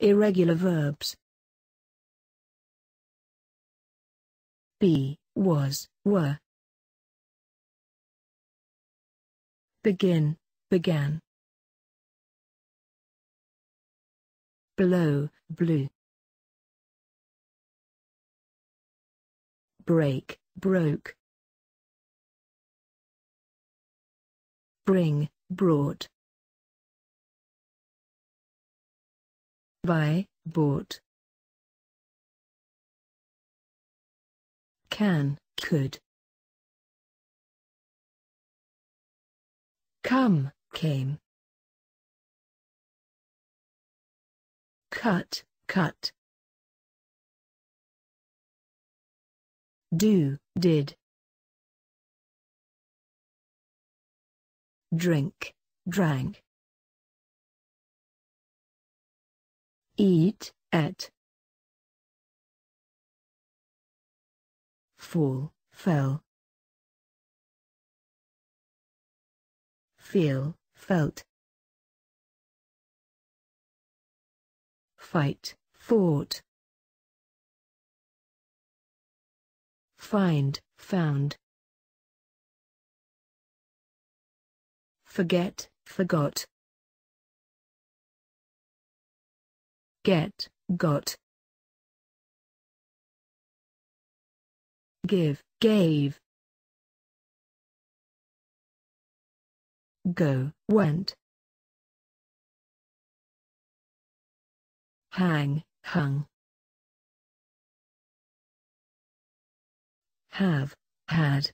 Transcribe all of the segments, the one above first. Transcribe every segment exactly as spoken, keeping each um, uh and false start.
Irregular verbs. Be, was, were. Begin, began. Blow, blew. Break, broke. Bring, brought. Buy, bought. Can, could. Come, came. Cut, cut. Do, did. Drink, drank. Eat, ate. Fall, fell. Feel, felt. Fight, fought. Find, found. Forget, forgot. Get, got. Give, gave. Go, went. Hang, hung. Have, had.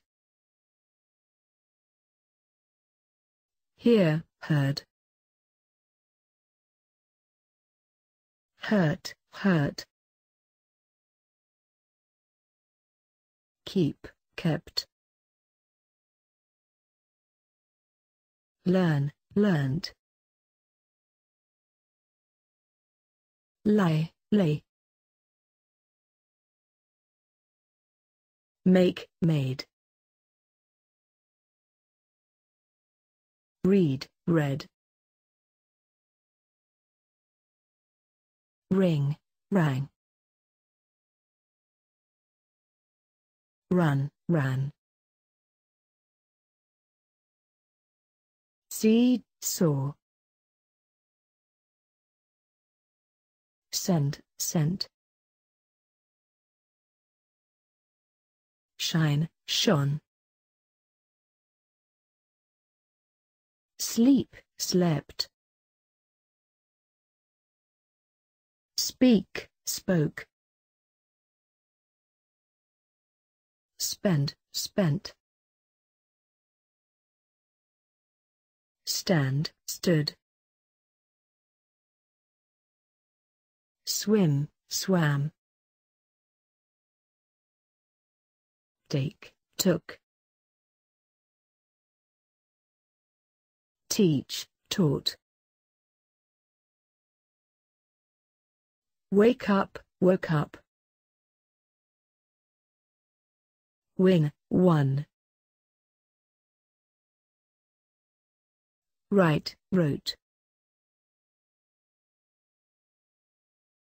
Hear, heard. Hurt, hurt. Keep, kept. Learn, learned. Lie, lay. Make, made. Read, read. Ring, rang. Run, ran. See, saw. Send, sent. Shine, shone. Sleep, slept. Speak, spoke. Spend, spent. Stand, stood. Swim, swam. Take, took. Teach, taught. Wake up, woke up. Win, won. Write, wrote.